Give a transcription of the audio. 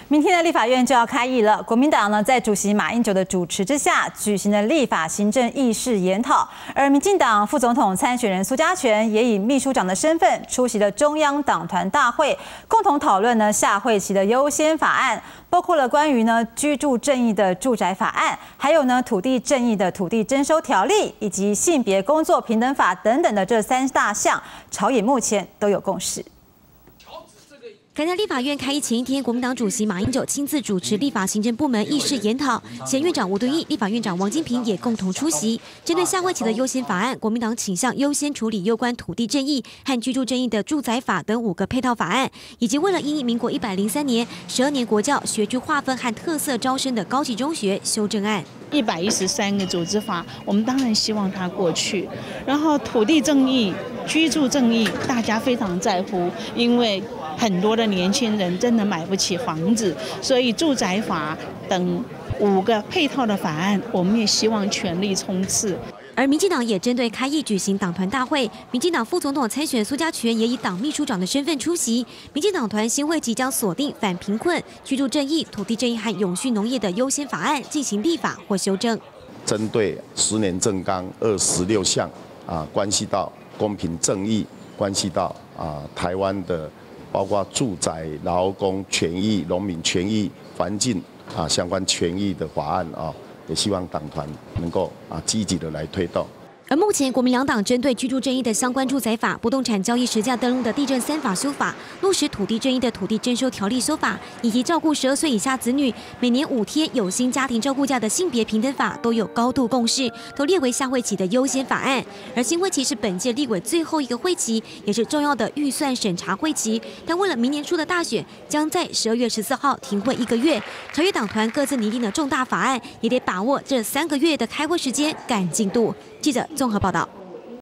明天的立法院就要开议了。国民党呢，在主席马英九的主持之下，举行了立法行政议事研讨。而民进党副总统参选人苏家全也以秘书长的身份出席了中央党团大会，共同讨论呢下会期的优先法案，包括了关于呢居住正义的住宅法案，还有呢土地正义的土地征收条例，以及性别工作平等法等等的这3大项，朝野目前都有共识。 赶在立法院开议前一天，国民党主席马英九亲自主持立法行政部门议事研讨，前院长吴敦义、立法院长王金平也共同出席。针对下会期的优先法案，国民党倾向优先处理有关土地正义和居住正义的住宅法等5个配套法案，以及为了因应民国103年12年国教学区划分和特色招生的高级中学修正案。 113个组织法，我们当然希望它过去。然后土地正义、居住正义，大家非常在乎，因为很多的年轻人真的买不起房子，所以住宅法等5个配套的法案，我们也希望全力冲刺。 而民进党也针对开议举行党团大会，民进党副总统参选苏家全也以党秘书长的身份出席。民进党团新会即将锁定反贫困、居住正义、土地正义和永续农业的优先法案进行立法或修正。 针对10年政纲26项关系到公平正义，关系到台湾的包括住宅、劳工权益、农民权益、环境相关权益的法案也希望党团能够积极的来推动。 而目前国民两党针对居住正义的相关住宅法、不动产交易实价登录的地政3法修法、落实土地正义的土地征收条例修法，以及照顾12岁以下子女每年5天有薪家庭照顾假的性别平等法，都有高度共识，都列为下会期的优先法案。而新会期是本届立委最后一个会期，也是重要的预算审查会期。但为了明年初的大选，将在12月14号停会1个月，朝野党团各自拟定的重大法案，也得把握这3个月的开会时间赶进度。记者综合报道。